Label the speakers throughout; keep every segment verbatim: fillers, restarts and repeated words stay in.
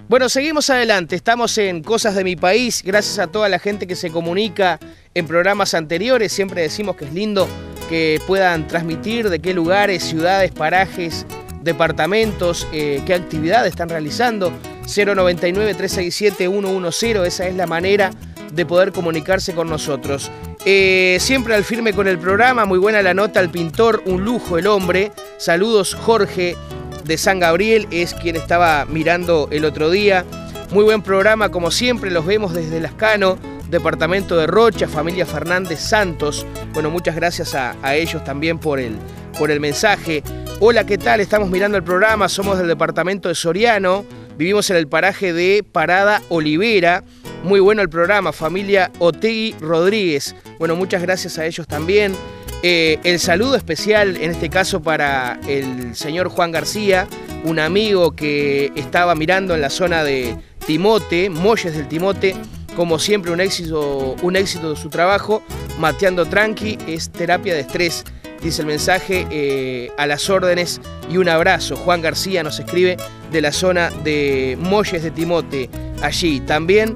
Speaker 1: Bueno, seguimos adelante, estamos en Cosas de mi País, gracias a toda la gente que se comunica en programas anteriores, siempre decimos que es lindo que puedan transmitir de qué lugares, ciudades, parajes, departamentos, eh, qué actividades están realizando. Cero noventa y nueve, trescientos sesenta y siete, ciento diez, esa es la manera de poder comunicarse con nosotros. Eh, siempre al firme con el programa, muy buena la nota, el pintor, un lujo el hombre. Saludos, Jorge de San Gabriel, es quien estaba mirando el otro día. Muy buen programa, como siempre, los vemos desde Lascano, departamento de Rocha, familia Fernández Santos. Bueno, muchas gracias a, a ellos también por el, por el mensaje. Hola, ¿qué tal? Estamos mirando el programa, somos del departamento de Soriano, vivimos en el paraje de Parada Olivera. Muy bueno el programa, familia Otegui Rodríguez. Bueno, muchas gracias a ellos también. Eh, el saludo especial, en este caso, para el señor Juan García, un amigo que estaba mirando en la zona de Timote, Molles del Timote. Como siempre, un éxito, un éxito de su trabajo. Mateando tranqui, es terapia de estrés, dice el mensaje, eh, a las órdenes y un abrazo. Juan García nos escribe de la zona de Molles de Timote, allí. También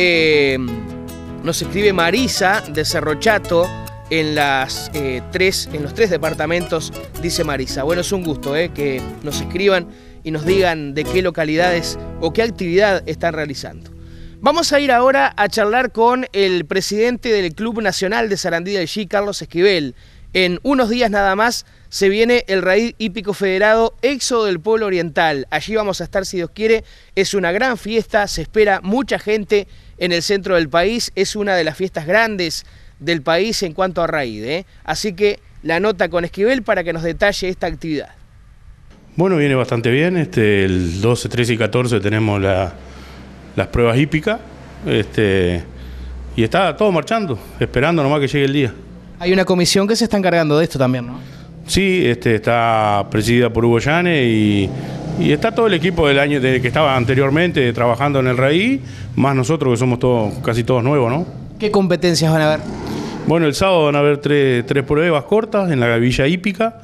Speaker 1: eh, nos escribe Marisa de Cerro Chato, en, las, eh, tres, en los tres departamentos, dice Marisa. Bueno, es un gusto eh, que nos escriban y nos digan de qué localidades o qué actividad están realizando. Vamos a ir ahora a charlar con el presidente del Club Nacional de Sarandí del G, Carlos Esquivel. En unos días nada más se viene el Raid Hípico Federado Éxodo del Pueblo Oriental. Allí vamos a estar, si Dios quiere. Es una gran fiesta, se espera mucha gente en el centro del país. Es una de las fiestas grandes del país en cuanto a raid, ¿eh? Así que la nota con Esquivel para que nos detalle esta actividad.
Speaker 2: Bueno, viene bastante bien. Este, el doce, trece y catorce tenemos la, las pruebas hípicas, este, y está todo marchando, esperando nomás que llegue el día.
Speaker 1: Hay una comisión que se está encargando de esto también, ¿no?
Speaker 2: Sí, este, está presidida por Hugo Llane y, y está todo el equipo del año de, que estaba anteriormente trabajando en el raid, más nosotros que somos todos, casi todos nuevos, ¿no?
Speaker 1: ¿Qué competencias van a haber?
Speaker 2: Bueno, el sábado van a haber tres, tres pruebas cortas en la Villa Hípica,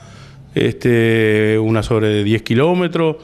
Speaker 2: este, una sobre diez kilómetros,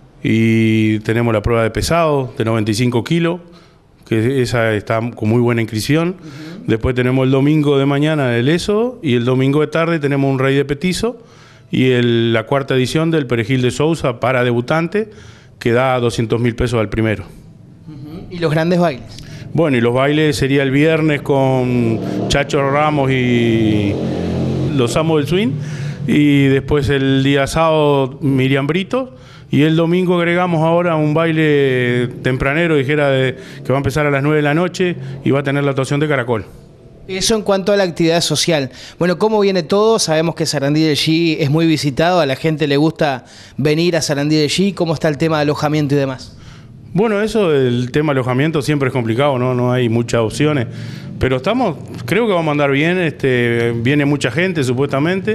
Speaker 2: y tenemos la prueba de pesado de noventa y cinco kilos, que esa está con muy buena inscripción. Uh-huh. Después tenemos el domingo de mañana el Éxodo, y el domingo de tarde tenemos un raid de petizo, y el, la cuarta edición del Perejil de Sousa para debutante, que da doscientos mil pesos al primero.
Speaker 1: Uh-huh. ¿Y los grandes bailes?
Speaker 2: Bueno, y los bailes sería el viernes con Chacho Ramos y los Amos del Swing, y después el día sábado Miriam Brito, y el domingo agregamos ahora un baile tempranero, dijera, de, que va a empezar a las nueve de la noche y va a tener la actuación de Caracol.
Speaker 1: Eso en cuanto a la actividad social. Bueno, ¿cómo viene todo? Sabemos que Sarandí del G es muy visitado, a la gente le gusta venir a Sarandí del G. ¿Cómo está el tema de alojamiento y demás?
Speaker 2: Bueno, eso, el tema alojamiento siempre es complicado, ¿no? No hay muchas opciones, pero estamos, creo que vamos a andar bien, este, viene mucha gente supuestamente,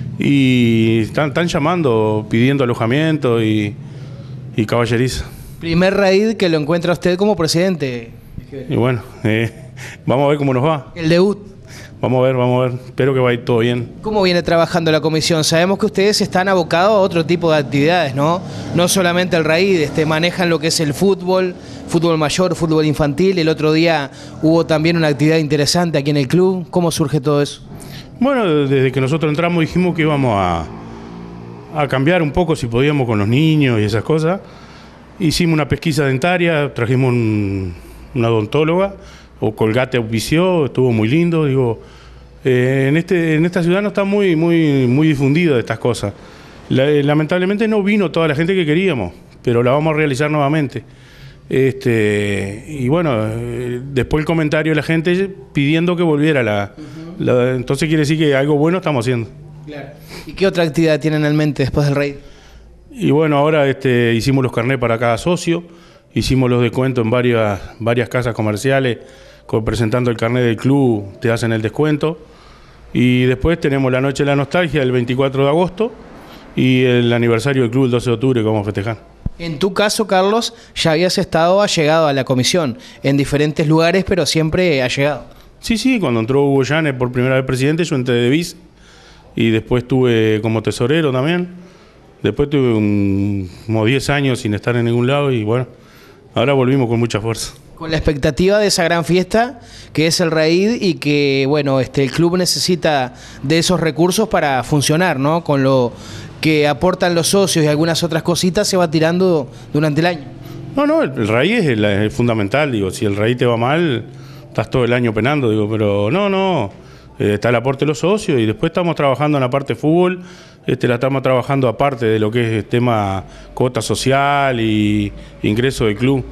Speaker 2: y están, están llamando, pidiendo alojamiento y, y caballeriza.
Speaker 1: Primer raid que lo encuentra usted como presidente.
Speaker 2: Y bueno, eh, vamos a ver cómo nos va.
Speaker 1: El debut.
Speaker 2: Vamos a ver, vamos a ver. Espero que vaya todo bien.
Speaker 1: ¿Cómo viene trabajando la comisión? Sabemos que ustedes están abocados a otro tipo de actividades, ¿no? No solamente el raid, este, manejan lo que es el fútbol, fútbol mayor, fútbol infantil. El otro día hubo también una actividad interesante aquí en el club. ¿Cómo surge todo eso?
Speaker 2: Bueno, desde que nosotros entramos dijimos que íbamos a, a cambiar un poco, si podíamos, con los niños y esas cosas. Hicimos una pesquisa dentaria, trajimos un, una odontóloga, o Colgate auspició, estuvo muy lindo. Digo, eh, en, este, en esta ciudad no está muy, muy, muy difundida de estas cosas. La, lamentablemente no vino toda la gente que queríamos, pero la vamos a realizar nuevamente. Este, y bueno, eh, después el comentario de la gente pidiendo que volviera la, uh-huh. la, entonces quiere decir que algo bueno estamos haciendo.
Speaker 1: Claro. ¿Y qué otra actividad tienen en mente después del raid?
Speaker 2: Y bueno, ahora este, hicimos los carnés para cada socio, hicimos los descuentos en varias, varias casas comerciales, presentando el carnet del club, te hacen el descuento. Y después tenemos la Noche de la Nostalgia el veinticuatro de agosto y el aniversario del club el doce de octubre que vamos a festejar.
Speaker 1: En tu caso, Carlos, ya habías estado allegado a la comisión en diferentes lugares, pero siempre allegado.
Speaker 2: Sí, sí, cuando entró Hugo Llane por primera vez presidente, yo entré de vice y después estuve como tesorero también. Después tuve un, como diez años sin estar en ningún lado y bueno, ahora volvimos con mucha fuerza.
Speaker 1: Con la expectativa de esa gran fiesta que es el Raid y que, bueno, este, el club necesita de esos recursos para funcionar, ¿no? Con lo que aportan los socios y algunas otras cositas se va tirando durante el año.
Speaker 2: No, no, el, el Raid es, el, es fundamental, digo, si el Raid te va mal, estás todo el año penando, digo, pero no, no, eh, está el aporte de los socios y después estamos trabajando en la parte de fútbol, este, la estamos trabajando aparte de lo que es el tema cuota social y ingreso del club,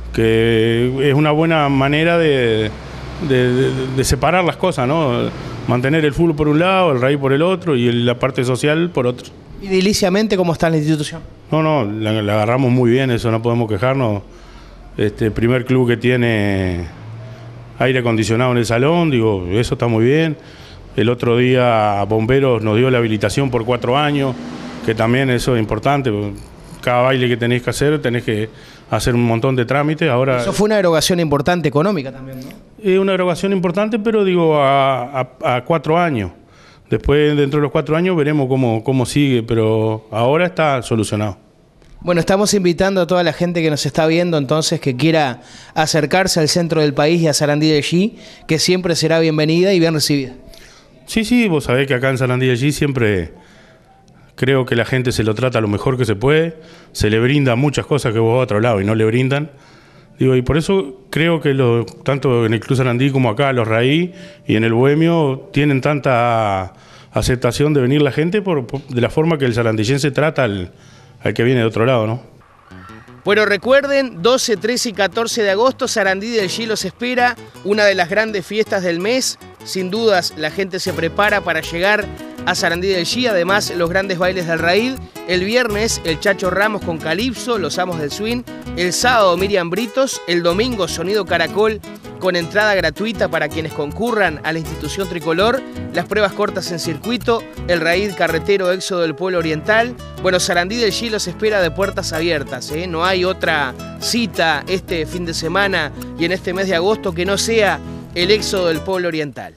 Speaker 2: que es una buena manera de, de, de, de separar las cosas, ¿no? Mantener el fútbol por un lado, el Raid por el otro y la parte social por otro.
Speaker 1: ¿Y ediliciamente cómo está la institución?
Speaker 2: No, no, la, la agarramos muy bien, eso no podemos quejarnos. Este primer club que tiene aire acondicionado en el salón, digo, eso está muy bien. El otro día Bomberos nos dio la habilitación por cuatro años, que también eso es importante. Cada baile que tenés que hacer, tenés que hacer un montón de trámites. Ahora,
Speaker 1: eso fue una erogación importante económica también, ¿no?
Speaker 2: Es una erogación importante, pero digo, a, a, a cuatro años. Después, dentro de los cuatro años, veremos cómo, cómo sigue, pero ahora está solucionado.
Speaker 1: Bueno, estamos invitando a toda la gente que nos está viendo, entonces, que quiera acercarse al centro del país y a Sarandí de G, que siempre será bienvenida y bien recibida.
Speaker 2: Sí, sí, vos sabés que acá en Sarandí de G siempre creo que la gente se lo trata lo mejor que se puede, se le brinda muchas cosas que vos a otro lado y no le brindan. Digo, y por eso creo que lo, tanto en el Club Sarandí como acá, los Raí y en el Bohemio, tienen tanta aceptación de venir la gente por, por, de la forma que el sarandillense trata al, al que viene de otro lado, ¿no?
Speaker 1: Bueno, recuerden, doce, trece y catorce de agosto, Sarandí del G los espera, una de las grandes fiestas del mes. Sin dudas, la gente se prepara para llegar a Sarandí del G, además los grandes bailes del Raid. El viernes, el Chacho Ramos con Calipso, los Amos del Swing. El sábado, Miriam Britos. El domingo, Sonido Caracol, con entrada gratuita para quienes concurran a la institución tricolor. Las pruebas cortas en circuito. El Raid Carretero Éxodo del Pueblo Oriental. Bueno, Sarandí del G los espera de puertas abiertas, ¿eh? No hay otra cita este fin de semana y en este mes de agosto que no sea el Éxodo del Pueblo Oriental.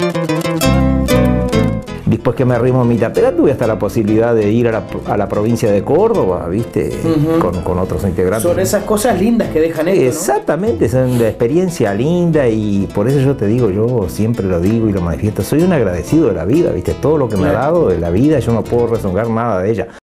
Speaker 3: Después que me arrimo en mi tapera, tuve hasta la posibilidad de ir a la, a la provincia de Córdoba, ¿viste? Uh-huh. con, con otros integrantes.
Speaker 1: Son esas cosas lindas que dejan esto, ¿no?
Speaker 3: Exactamente, es una experiencia linda y por eso yo te digo, yo siempre lo digo y lo manifiesto, soy un agradecido de la vida, ¿viste? Todo lo que me ha dado de la vida, yo no puedo rezongar nada de ella.